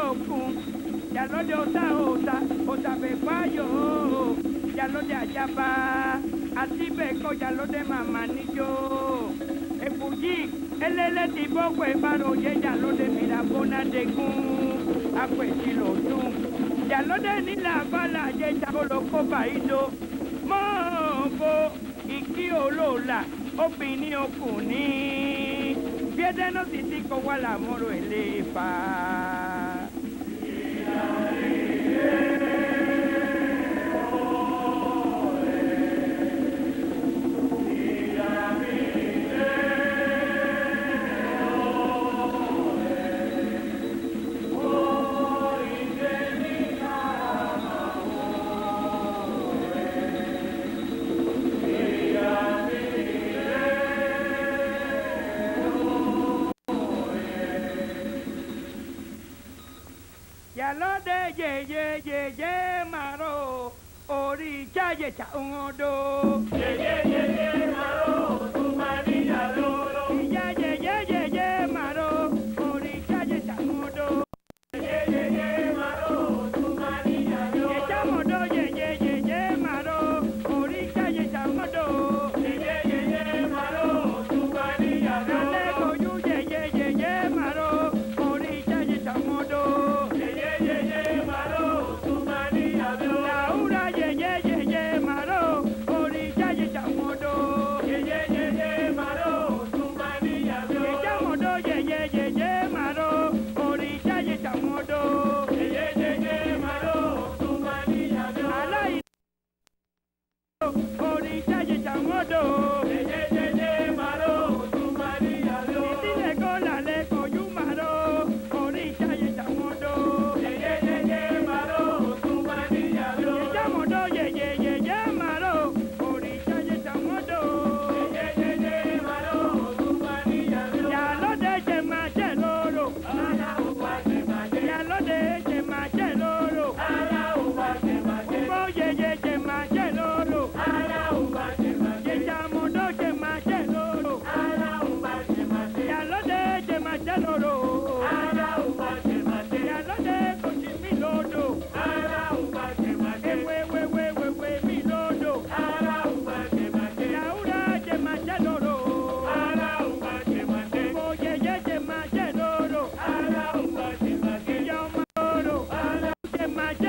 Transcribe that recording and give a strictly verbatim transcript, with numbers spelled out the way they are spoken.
okun, ya lo de osa osa, osa bepayo, ya lo de ayaba, así beko ya lo de mama niyo. Efuji, elele ti boko ebaro ye ya lo de mirabona de gun, akwesi lo dun, ya lo de ni la bala ye ya lo ko baido, mo bo iki olola, obìnrin ọkùnrin, bí ẹdẹ náà sì ti kọ wá làmúrò ilé fa. Yalode ye ye ye ye maro ori chaye chaudo ye ye ye ye maro tu maria loro ye ye ye ye ye maro ori chaye chaudo ye ye ye maro tu maria loro ye chamodo ye ye ye ye maro ori chaye chaudo ye ye ye ye maro tu maria loro le koyu ye ye ye ye maro ori chaye chaudo My